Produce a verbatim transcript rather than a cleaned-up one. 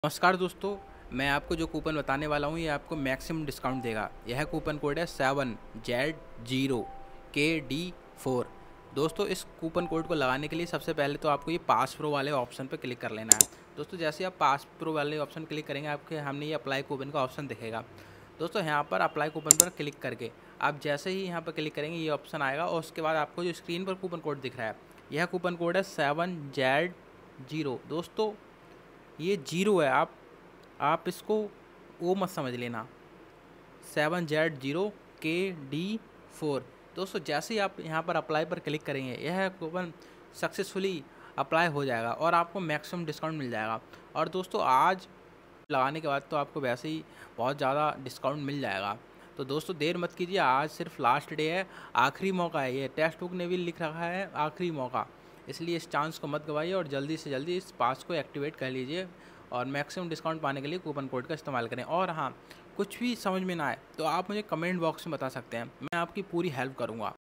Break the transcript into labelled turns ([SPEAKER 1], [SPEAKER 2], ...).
[SPEAKER 1] नमस्कार दोस्तों, मैं आपको जो कूपन बताने वाला हूँ ये आपको मैक्सिमम डिस्काउंट देगा। यह कूपन कोड है seven Z zero K D four. दोस्तों, इस कूपन कोड को लगाने के लिए सबसे पहले तो आपको ये पास प्रो वाले ऑप्शन पर क्लिक कर लेना है। दोस्तों, जैसे आप पास प्रो वाले ऑप्शन क्लिक करेंगे आपके हमने ये अप्लाई कूपन का ऑप्शन दिखेगा। दोस्तों, यहाँ पर अप्लाई कूपन पर क्लिक करके आप जैसे ही यहाँ पर क्लिक करेंगे ये ऑप्शन आएगा और उसके बाद आपको जो स्क्रीन पर कूपन कोड दिख रहा है यह कूपन कोड है सेवन जेड जीरो। दोस्तों, ये जीरो है, आप आप इसको वो मत समझ लेना। Seven Z zero K D four. दोस्तों, जैसे ही आप यहाँ पर अप्लाई पर क्लिक करेंगे यह कूपन सक्सेसफुली अप्लाई हो जाएगा और आपको मैक्सिमम डिस्काउंट मिल जाएगा। और दोस्तों, आज लगाने के बाद तो आपको वैसे ही बहुत ज़्यादा डिस्काउंट मिल जाएगा। तो दोस्तों, देर मत कीजिए, आज सिर्फ लास्ट डे है, आखिरी मौका है। ये टेक्स्ट बुक ने भी लिख रखा है आखिरी मौका, इसलिए इस चांस को मत गवाइए और जल्दी से जल्दी इस पास को एक्टिवेट कर लीजिए और मैक्सिमम डिस्काउंट पाने के लिए कूपन कोड का इस्तेमाल करें। और हाँ, कुछ भी समझ में ना आए तो आप मुझे कमेंट बॉक्स में बता सकते हैं, मैं आपकी पूरी हेल्प करूँगा।